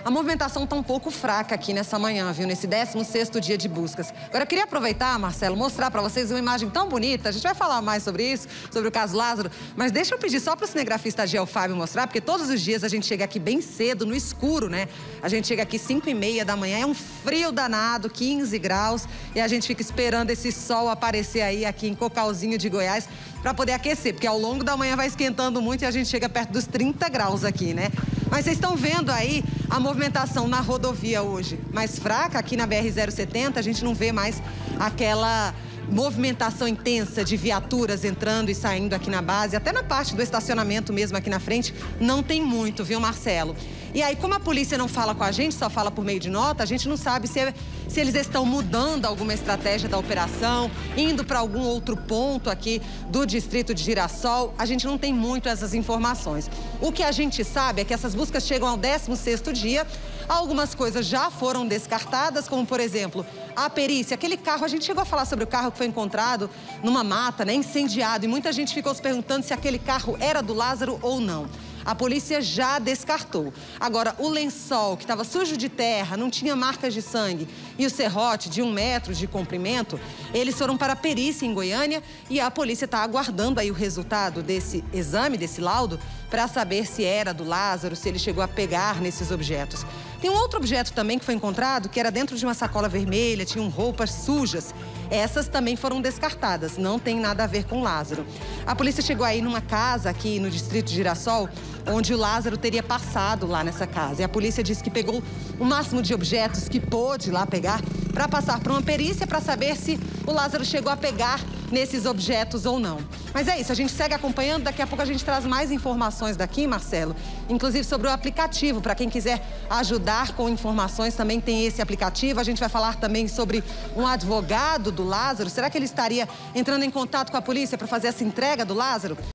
a movimentação está um pouco fraca aqui nessa manhã, viu? Nesse 16º dia de buscas. Agora, eu queria aproveitar, Marcelo, mostrar para vocês uma imagem tão bonita. A gente vai falar mais sobre isso, sobre o caso Lázaro, mas deixa eu pedir só para o cinegrafista Agiel Fábio mostrar, porque todos os dias a gente chega aqui bem cedo, no escuro, né? A gente chega aqui 5h30 da manhã, é um frio danado, 15 graus, e a gente fica esperando esse sol aparecer aí aqui em Cocalzinho de Goiás para poder aquecer, porque ao longo da manhã vai esquentando muito e a gente chega perto dos 30 graus aqui, né? Mas vocês estão vendo aí a movimentação na rodovia hoje mais fraca, aqui na BR-070, a gente não vê mais aquela movimentação intensa de viaturas entrando e saindo aqui na base, até na parte do estacionamento mesmo aqui na frente, não tem muito, viu, Marcelo? E aí, como a polícia não fala com a gente, só fala por meio de nota, a gente não sabe se eles estão mudando alguma estratégia da operação, indo para algum outro ponto aqui do distrito de Girassol. A gente não tem muito essas informações. O que a gente sabe é que essas buscas chegam ao 16º dia. Algumas coisas já foram descartadas, como, por exemplo, a perícia. Aquele carro, a gente chegou a falar sobre o carro que foi encontrado numa mata, né, incendiado. E muita gente ficou se perguntando se aquele carro era do Lázaro ou não. A polícia já descartou. Agora, o lençol, que estava sujo de terra, não tinha marcas de sangue, e o serrote de 1 metro de comprimento, eles foram para a perícia em Goiânia e a polícia está aguardando aí o resultado desse exame, desse laudo, para saber se era do Lázaro, se ele chegou a pegar nesses objetos. Tem um outro objeto também que foi encontrado, que era dentro de uma sacola vermelha, tinham roupas sujas. Essas também foram descartadas, não tem nada a ver com Lázaro. A polícia chegou aí numa casa aqui no distrito de Girassol, onde o Lázaro teria passado lá nessa casa. E a polícia disse que pegou o máximo de objetos que pôde lá pegar para passar para uma perícia para saber se o Lázaro chegou a pegar nesses objetos ou não. Mas é isso, a gente segue acompanhando, daqui a pouco a gente traz mais informações daqui, Marcelo, inclusive sobre o aplicativo, para quem quiser ajudar com informações, também tem esse aplicativo. A gente vai falar também sobre um advogado do Lázaro, será que ele estaria entrando em contato com a polícia para fazer essa entrega do Lázaro?